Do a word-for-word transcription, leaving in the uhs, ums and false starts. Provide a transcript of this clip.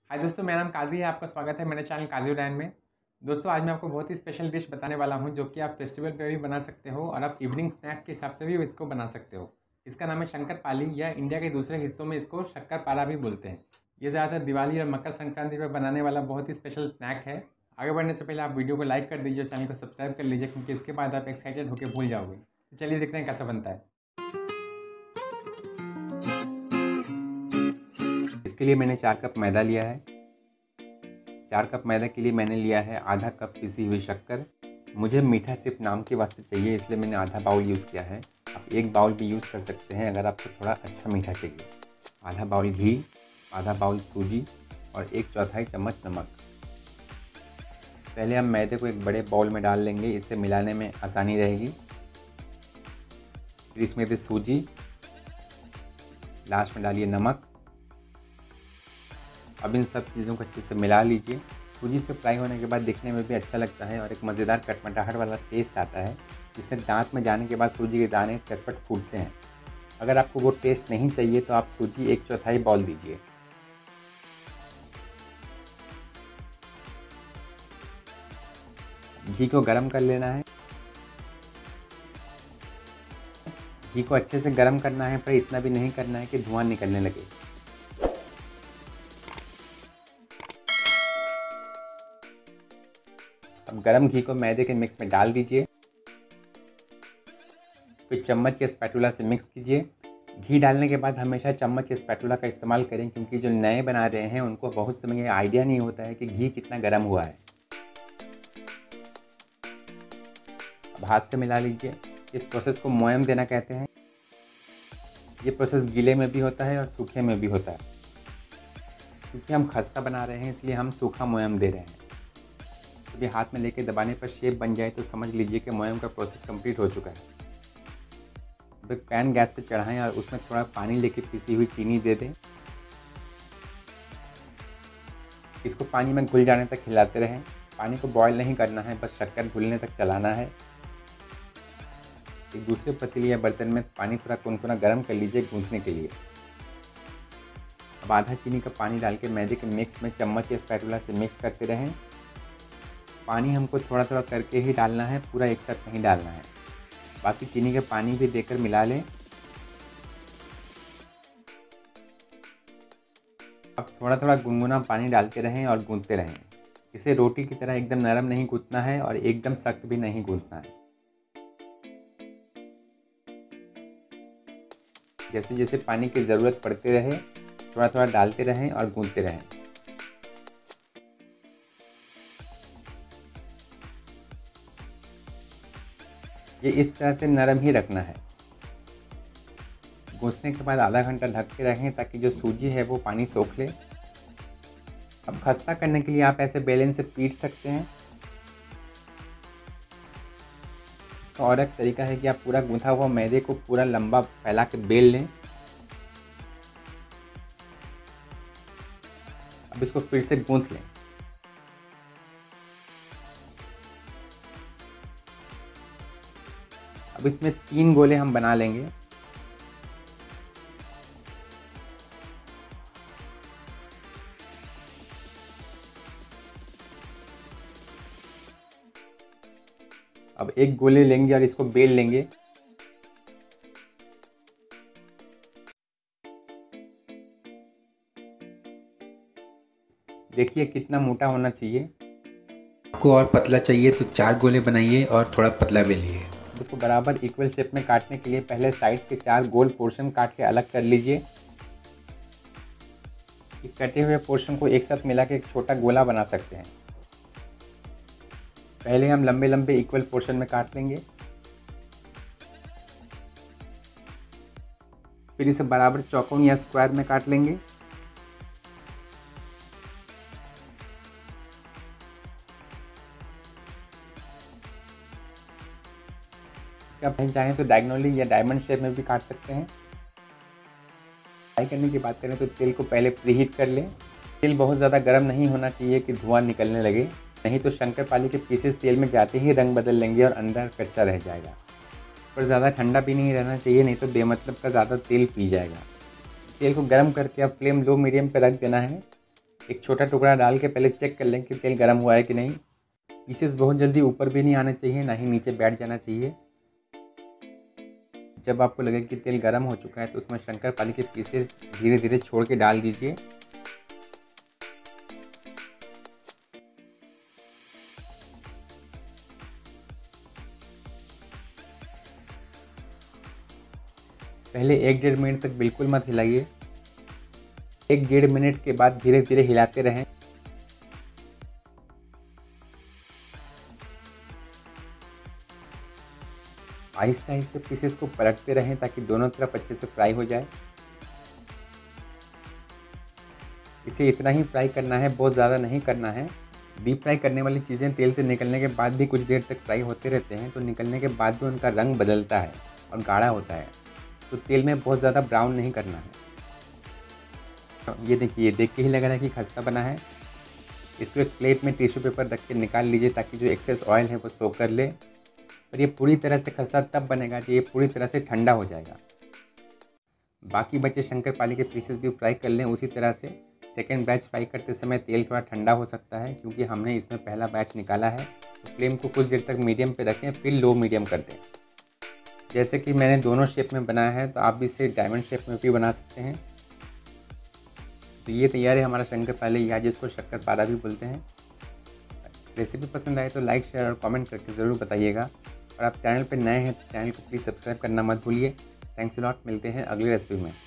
हाय दोस्तों, मेरा नाम काज़ी है। आपका स्वागत है मेरे चैनल काज़ी उडैन में। दोस्तों, आज मैं आपको बहुत ही स्पेशल डिश बताने वाला हूं, जो कि आप फेस्टिवल पे भी बना सकते हो और आप इवनिंग स्नैक के हिसाब से भी इसको बना सकते हो। इसका नाम है शंकर पाली, या इंडिया के दूसरे हिस्सों में इसको शक्कर पारा भी बोलते हैं। ये ज़्यादातर दिवाली और मकर संक्रांति पर बनाने वाला बहुत ही स्पेशल स्नैक है। आगे बढ़ने से पहले आप वीडियो को लाइक कर दीजिए, चैनल को सब्सक्राइब कर लीजिए, क्योंकि इसके बाद आप एक्साइटेड होकर भूल जाओगे। तो चलिए देखते हैं कैसा बनता है। इसके लिए मैंने चार कप मैदा लिया है। चार कप मैदा के लिए मैंने लिया है आधा कप पिसी हुई शक्कर। मुझे मीठा सिर्फ नाम के वास्ते चाहिए, इसलिए मैंने आधा बाउल यूज़ किया है। आप एक बाउल भी यूज़ कर सकते हैं अगर आपको थोड़ा अच्छा मीठा चाहिए। आधा बाउल घी, आधा बाउल सूजी और एक चौथाई चम्मच नमक। पहले हम मैदे को एक बड़े बाउल में डाल लेंगे, इससे मिलाने में आसानी रहेगी। फिर इसमें दे सूजी, लास्ट में डालिए नमक। अब इन सब चीज़ों को अच्छे से मिला लीजिए। सूजी से फ्राई होने के बाद दिखने में भी अच्छा लगता है और एक मज़ेदार कटमटाहट वाला टेस्ट आता है, जिससे दांत में जाने के बाद सूजी के दाने चटपट फूटते हैं। अगर आपको वो टेस्ट नहीं चाहिए तो आप सूजी एक चौथाई बाउल दीजिए। घी को गरम कर लेना है। घी को अच्छे से गरम करना है, पर इतना भी नहीं करना है कि धुआं निकलने लगे। अब गरम घी को मैदे के मिक्स में डाल दीजिए। फिर चम्मच या स्पैटुला से मिक्स कीजिए। घी डालने के बाद हमेशा चम्मच या स्पैटुला का इस्तेमाल करें, क्योंकि जो नए बना रहे हैं उनको बहुत समय ये आइडिया नहीं होता है कि घी कितना गर्म हुआ है। अब हाथ से मिला लीजिए। इस प्रोसेस को मोयम देना कहते हैं। ये प्रोसेस गीले में भी होता है और सूखे में भी होता है। क्योंकि हम खस्ता बना रहे हैं, इसलिए हम सूखा मोयम दे रहे हैं। अभी हाथ में लेके दबाने पर शेप बन जाए तो समझ लीजिए कि मोयम का प्रोसेस कंप्लीट हो चुका है। अब एक पैन गैस पे चढ़ाएं और उसमें थोड़ा पानी लेके पिसी हुई चीनी दे दें। इसको पानी में घुल जाने तक हिलाते रहें। पानी को बॉयल नहीं करना है, बस शक्कर घुलने तक चलाना है। एक दूसरे पतीली या बर्तन में पानी थोड़ा कुनकुना गर्म कर लीजिए गूंथने के लिए। अब आधा चीनी का पानी डाल के मैदे के मिक्स में चम्मच या स्पैटुला से मिक्स करते रहें। पानी हमको थोड़ा थोड़ा करके ही डालना है, पूरा एक साथ नहीं डालना है। बाकी चीनी के पानी भी देकर मिला लें। अब थोड़ा थोड़ा गुनगुना पानी डालते रहें और गूंथते रहें। इसे रोटी की तरह एकदम नरम नहीं गूंथना है और एकदम सख्त भी नहीं गूंथना है। जैसे जैसे पानी की ज़रूरत पड़ती रहे, थोड़ा थोड़ा डालते रहें और गूंथते रहें। ये इस तरह से नरम ही रखना है। गूंथने के बाद आधा घंटा ढक के रखें, ताकि जो सूजी है वो पानी सोख ले। अब खस्ता करने के लिए आप ऐसे बेलन से पीट सकते हैं। इसका और एक तरीका है कि आप पूरा गूंथा हुआ मैदे को पूरा लंबा फैला के बेल लें। अब इसको फिर से गूंथ लें। अब इसमें तीन गोले हम बना लेंगे। अब एक गोले लेंगे और इसको बेल लेंगे। देखिए कितना मोटा होना चाहिए। आपको और पतला चाहिए तो चार गोले बनाइए और थोड़ा पतला बेलिए। इसको बराबर इक्वल शेप में काटने के लिए पहले साइड्स के चार गोल पोर्शन काट के अलग कर लीजिए। कटे हुए पोर्शन को एक साथ मिला के एक छोटा गोला बना सकते हैं। पहले हम लंबे लंबे इक्वल पोर्शन में काट लेंगे। फिर इसे बराबर चौकोन या स्क्वायर में काट लेंगे। इसका आप चाहें तो डायगोनली या डायमंड शेप में भी काट सकते हैं। फ्राई करने की बात करें तो तेल को पहले प्रीहीट कर लें। तेल बहुत ज़्यादा गर्म नहीं होना चाहिए कि धुआं निकलने लगे, नहीं तो शंकरपाली के पीसेस तेल में जाते ही रंग बदल लेंगे और अंदर कच्चा रह जाएगा। पर ज़्यादा ठंडा भी नहीं रहना चाहिए, नहीं तो बेमतलब का ज़्यादा तेल पी जाएगा। तेल को गर्म करके अब फ्लेम लो मीडियम पे रख देना है। एक छोटा टुकड़ा डाल के पहले चेक कर लें कि तेल गर्म हुआ है कि नहीं। पीसेस बहुत जल्दी ऊपर भी नहीं आना चाहिए, ना ही नीचे बैठ जाना चाहिए। जब आपको लगे कि तेल गर्म हो चुका है तो उसमें शंकरपाली के पीसेस धीरे धीरे छोड़ के डाल दीजिए। पहले एक डेढ़ मिनट तक बिल्कुल मत हिलाइए। एक डेढ़ मिनट के बाद धीरे धीरे हिलाते रहें। आहिस्ते आहिस्ते पीसेस को पलटते रहें ताकि दोनों तरफ अच्छे से फ्राई हो जाए। इसे इतना ही फ्राई करना है, बहुत ज़्यादा नहीं करना है। डीप फ्राई करने वाली चीज़ें तेल से निकलने के बाद भी कुछ देर तक फ्राई होते रहते हैं, तो निकलने के बाद भी उनका रंग बदलता है और गाढ़ा होता है। तो तेल में बहुत ज़्यादा ब्राउन नहीं करना है। ये देखिए, ये देख के ही लग रहा है कि खस्ता बना है। इसको एक प्लेट में टिश्यू पेपर रख के निकाल लीजिए ताकि जो एक्सेस ऑयल है वो सोख कर ले। और ये पूरी तरह से खस्ता तब बनेगा जब ये पूरी तरह से ठंडा हो जाएगा। बाकी बचे शंकरपाली के पीसेस भी फ्राई कर लें उसी तरह से। सेकेंड बैच फ्राई करते समय तेल थोड़ा ठंडा हो सकता है क्योंकि हमने इसमें पहला बैच निकाला है। तो फ्लेम को कुछ देर तक मीडियम पे रखें, फिर लो मीडियम कर दें। जैसे कि मैंने दोनों शेप में बनाया है, तो आप भी इसे डायमंड शेप में भी बना सकते हैं। तो ये तैयार है हमारा शंकरपाली, या जिसको शक्करपारा भी बोलते हैं। रेसिपी पसंद आए तो लाइक, शेयर और कमेंट करके ज़रूर बताइएगा। और आप चैनल पर नए हैं तो चैनल को प्लीज़ सब्सक्राइब करना मत भूलिए। थैंक्स अ लॉट, मिलते हैं अगली रेसिपी में।